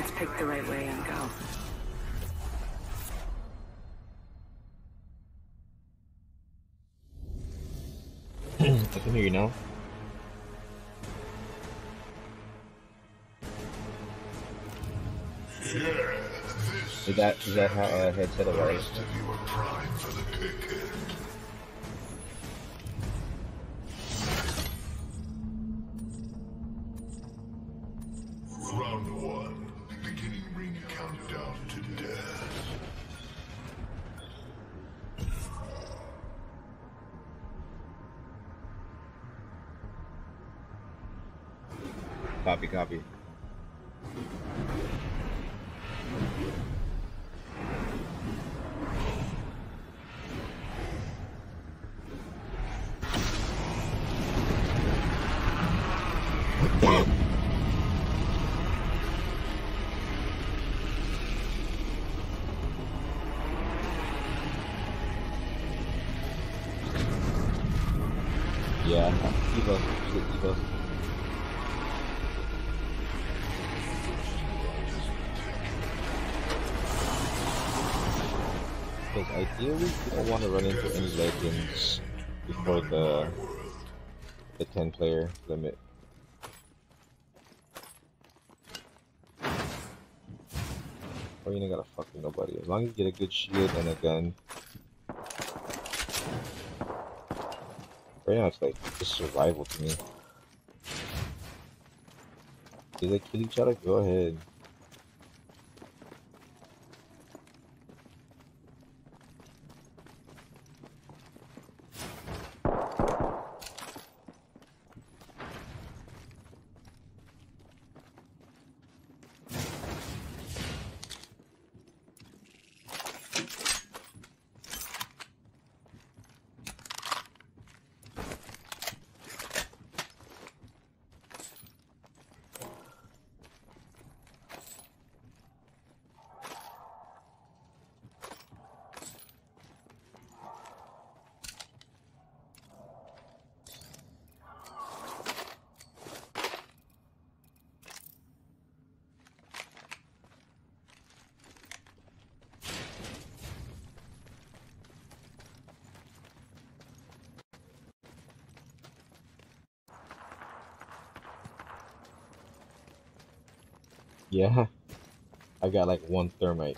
Let's pick the right way and go. I can hear you now. Is that how headset it was? You are primed for the pick end. Round 1. Beginning ring countdown to death. Copy, copy. Yeah, Evo, Evo. Because ideally, you don't want to run into any legends before the 10-player limit. Or you ain't gotta fuck with nobody. As long as you get a good shield and a gun. Right now it's like just survival to me. Do they kill each other? Go ahead. Yeah, I got like 1 thermite.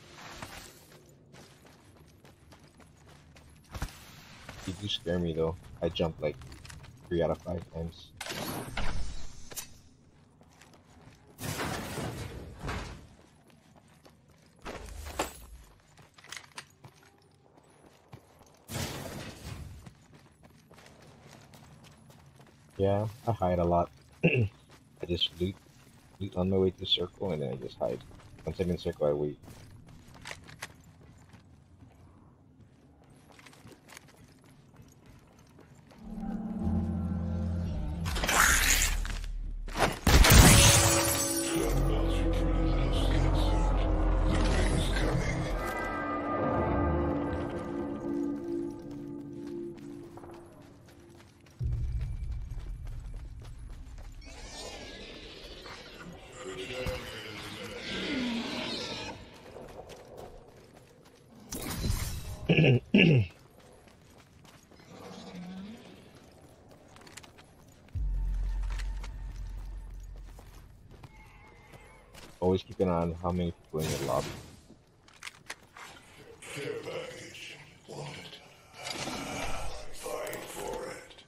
You do scare me though. I jumped like 3 out of 5 times. Yeah, I hide a lot. I just loot on my way to the circle and then I just hide. Once I'm in the circle, I wait. Always keep an eye on how many people in your lobby. Care package. Want it? Fight for it.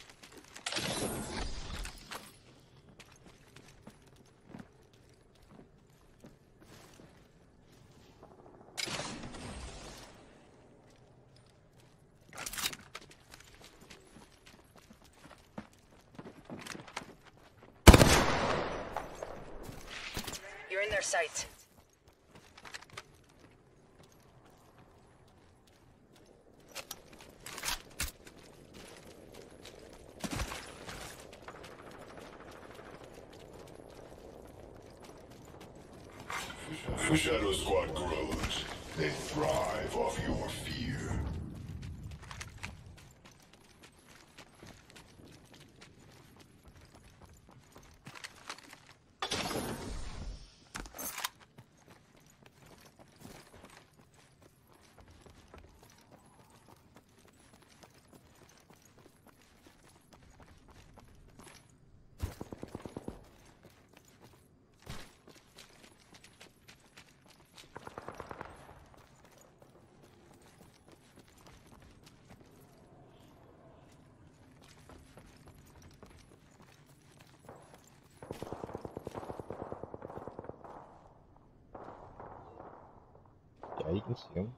You're in their sights. Shadow Squad grows. They thrive off your fear. Yeah, you can see him.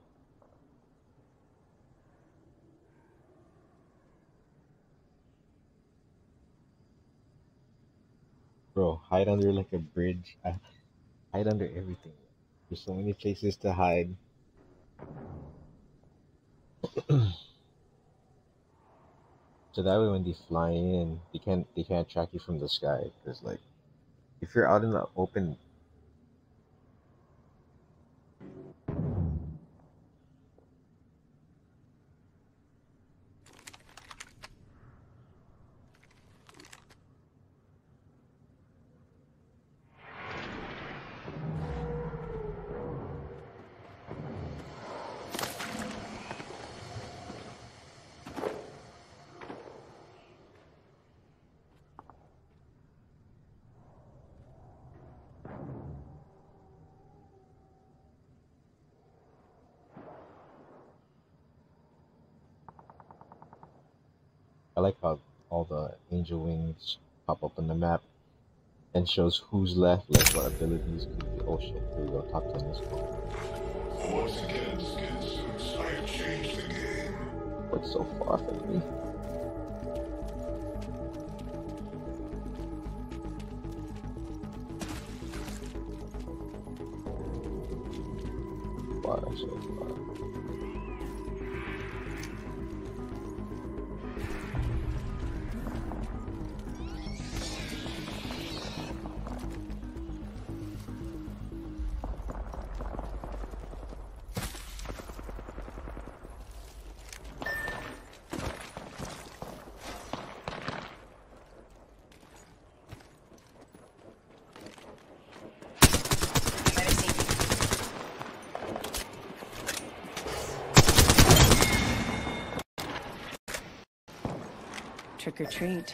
Bro, hide under like a bridge. Hide under everything. There's so many places to hide. So that way when they fly in, they can't track you from the sky. Cause like if you're out in the open, I like how all the angel wings pop up on the map and shows who's left, like what abilities could be. Oh shit, here we go, top 10, let's go. Once again, skin suits, I have changed the game. What's so far from me? Far, so far. Trick or treat.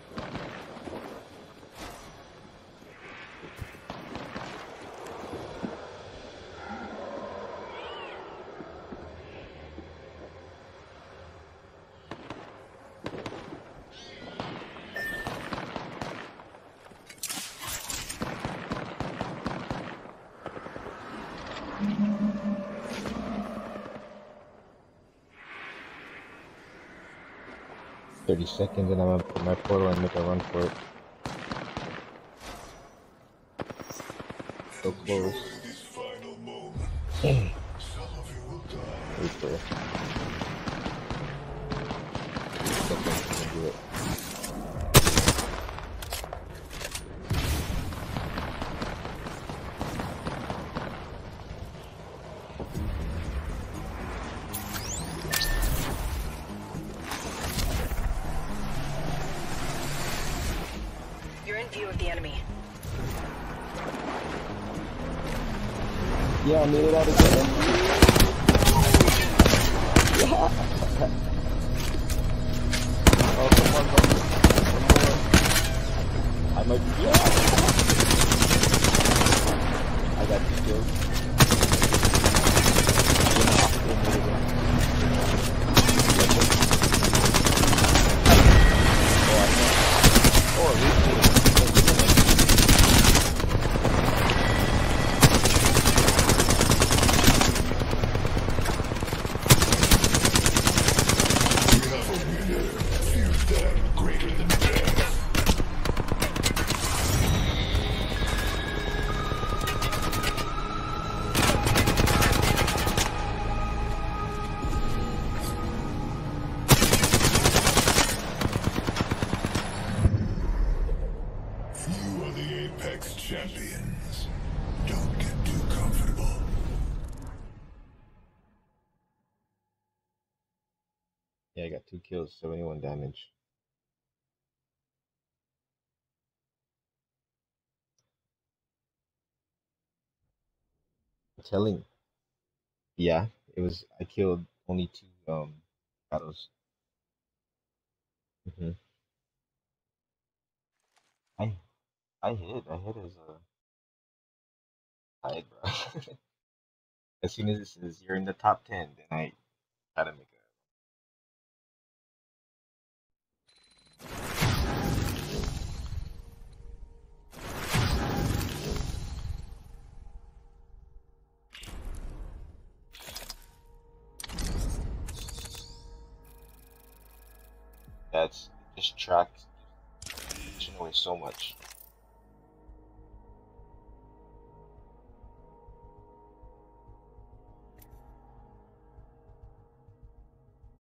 Seconds and I'm gonna put my portal and make a run for it. So close. This final moment. Some of you will die. Wait for it. Seconds to do it. You're in view of the enemy. Yeah, I made it out again. Yeah. Oh, come on, buddy. One more. I might. Yeah. I got 2 kills. Champions, don't get too comfortable. Yeah, I got 2 kills, 71 damage. I'm telling. Yeah, it was. I killed only 2 battles. hmm I I hit as a hide, bro. As soon as it says you're in the top 10, then I try to make it. that's distracts away so much.